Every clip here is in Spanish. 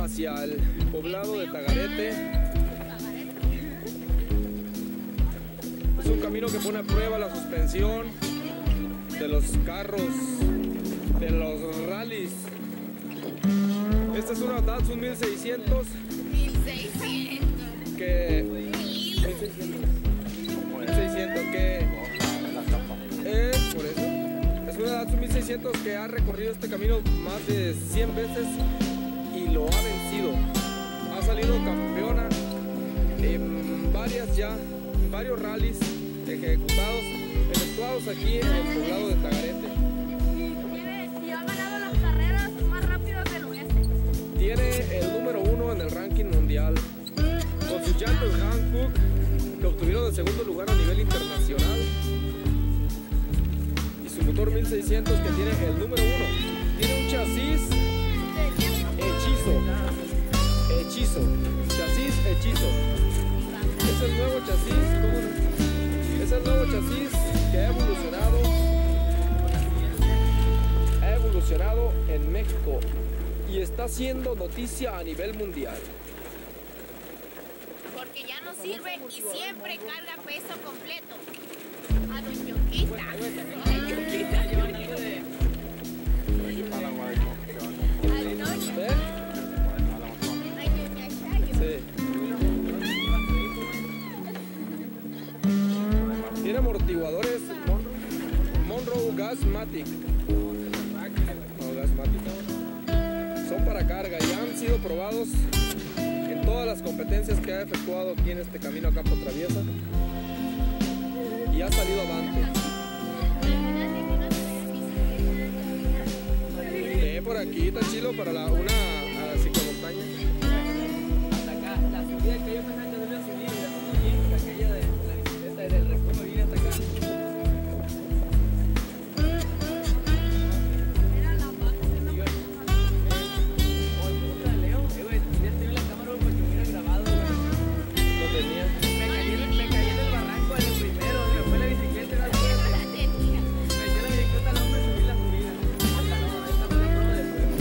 hacia el poblado de Tagarete. Es un camino que pone a prueba la suspensión de los carros, de los rallies. Esta es una Datsun 1600. 1600. Que 1600 que por eso es una Datsun 1600 que ha recorrido este camino más de 100 veces y lo ha vencido. Ha salido campeona en varios rallies efectuados aquí en el poblado de Tagarete. Y ha ganado las carreras más rápido del oeste. Tiene el número 1 en el ranking mundial, con sus llantas Hankook, que obtuvieron el segundo lugar a nivel internacional, y su motor 1600, que tiene el número 1. Tiene un chasis chasis hechizo. Es el nuevo chasis, es el nuevo chasis que ha evolucionado en México y está haciendo noticia a nivel mundial. Porque ya no sirve y siempre carga peso completo. A Don Yonquita. Tiene amortiguadores Monroe Gasmatic. Son para carga y han sido probados en todas las competencias que ha efectuado aquí en este camino a Campo Traviesa y ha salido avante. Por aquí está chilo para una ciclomontaña. Hasta acá, la subida que yo pensaba que debía subir, la aquella de la bicicleta del recuerdo viene hasta acá. Era la vaca. Lo tenía. Me caí en el barranco en el primero, después la bicicleta era la siguiente. Me echó la bicicleta al hombro y subí la subida. Hasta no, esta fue la prueba de fuego.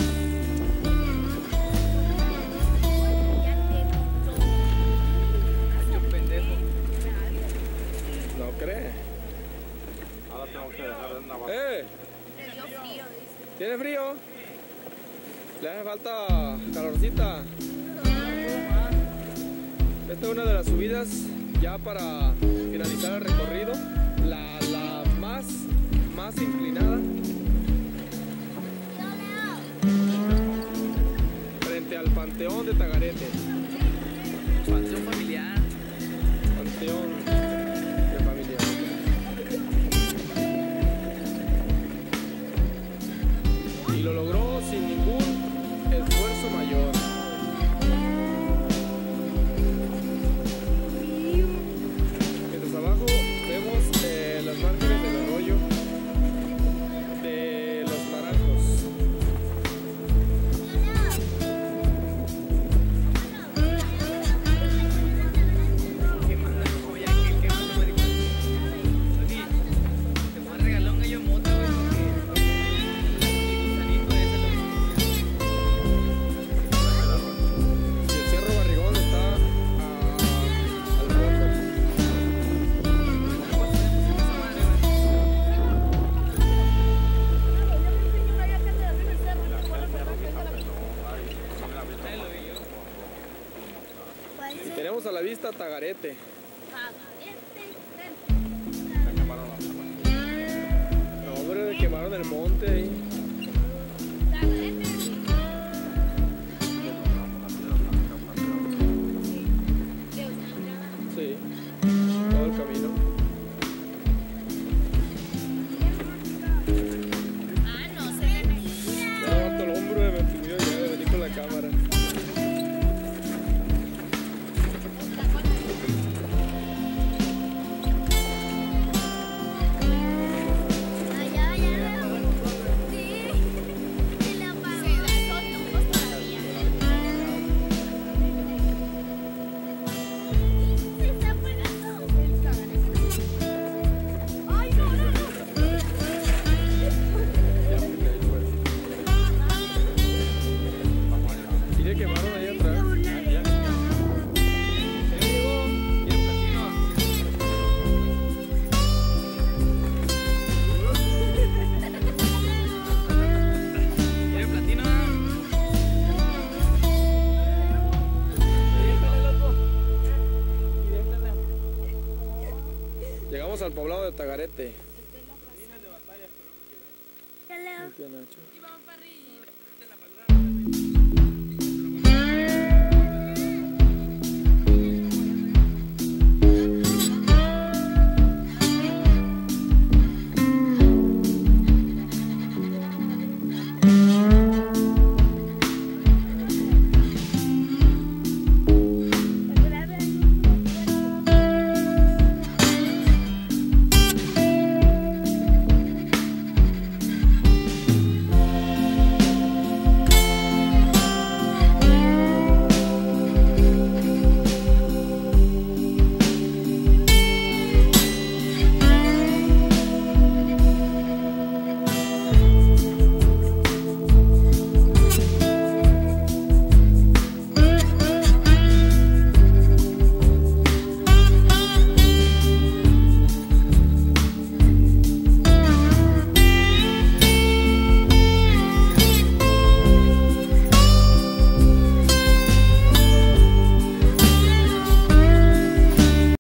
Yo pendejo. ¿No cree? Ahora tengo que dejar de una vaca. Le dio frío, dice. ¿Tiene frío? ¿Le hace falta calorcita? Esta es una de las subidas ya para finalizar el recorrido, la más inclinada, frente al Panteón de Tagarete. Panteón familiar. Panteón de familia. Y lo logró sin ningún esfuerzo mayor. Mientras abajo vemos las márgenes del arroyo de los Naranjos. ¿Qué más? Oye, ¿qué más me dijo? Oye, te voy a regalar un gallo de moto, güey, porque el gusanito ese lo Y el Cerro Barrigón está al fondo. Tenemos a la vista Tagarete. No, hombre, quemaron el monte ahí. Sí, todo el camino. Ah, no se ve. Ya levanto el hombro de Ventimillo ya de venir con la cámara. Allá, allá. Sí. dejaron ahí atrás. Llegamos al poblado de Tagarete. Aquí, Nacho.